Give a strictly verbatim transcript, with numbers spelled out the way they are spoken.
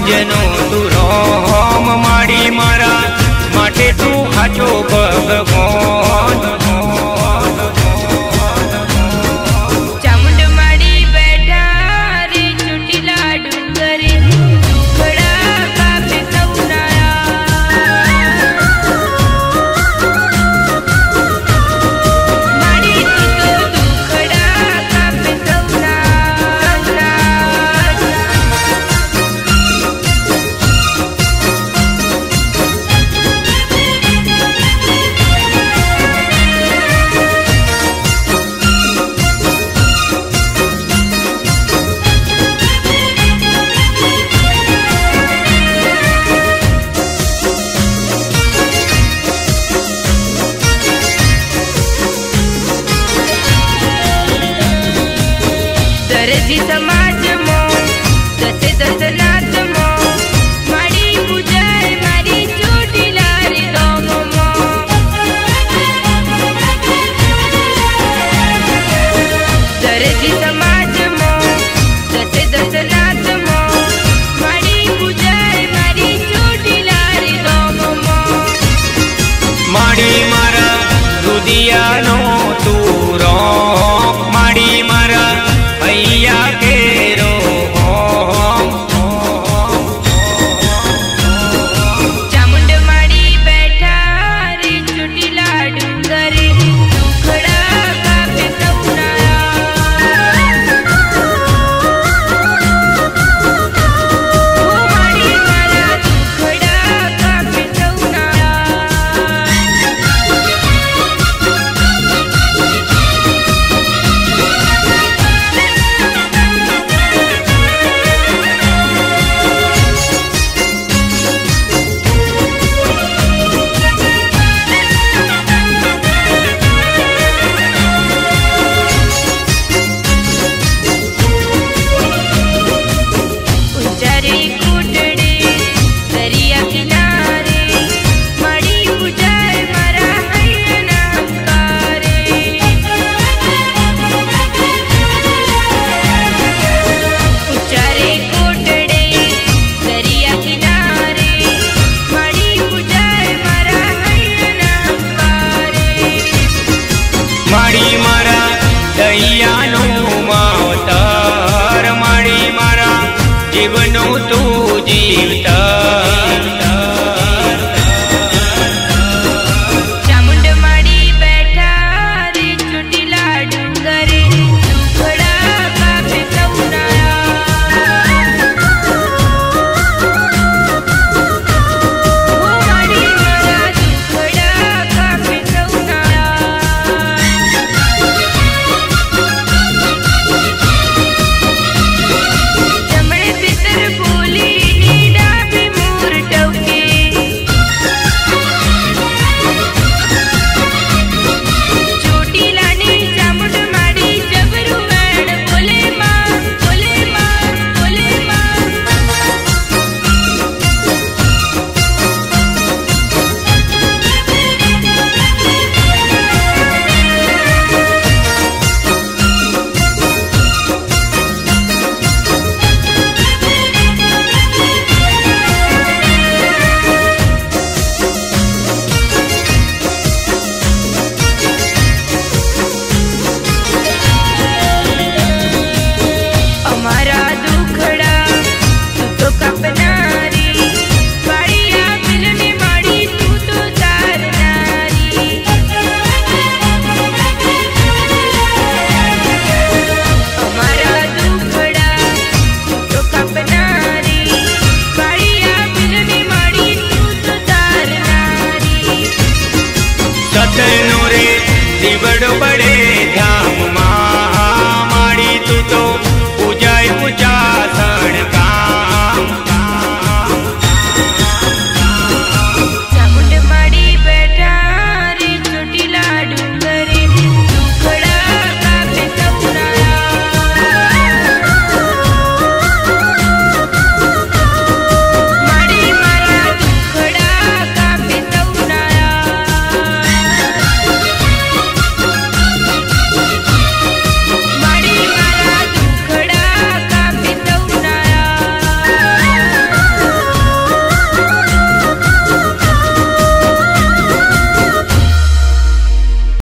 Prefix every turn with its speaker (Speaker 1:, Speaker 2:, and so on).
Speaker 1: અંજનો તું રોમ માડી મારા માટે તું હાચો ભગવાન
Speaker 2: दर्जी समाज मो दसे दस नाच मो माड़ी पूजाए मारी चोटीला रे गाँव मो दर्जी समाज मो दसे दस नाच मो माड़ी पूजाए मारी चोटीला रे गाँव मो
Speaker 1: माड़ी मारा रुदिया नो तू रो माड़ी मारा भैया केरो
Speaker 2: चामुंड माड़ी बैठा रे चोटीला डूंगरे दुखड़ा कापे सौनाया ओ माड़ी मारा दुखड़ा कापे सौनाया उचारे कुटड़े दरिया किनारे माड़ी पूजाए मारा हैना हंकारे उचारे कुटड़े दरिया किनारे माड़ी पूजाए मारा हैना हंकारे
Speaker 1: माड़ी मारा दया नो मावतर माड़ी मारा जीवनो तू जीवता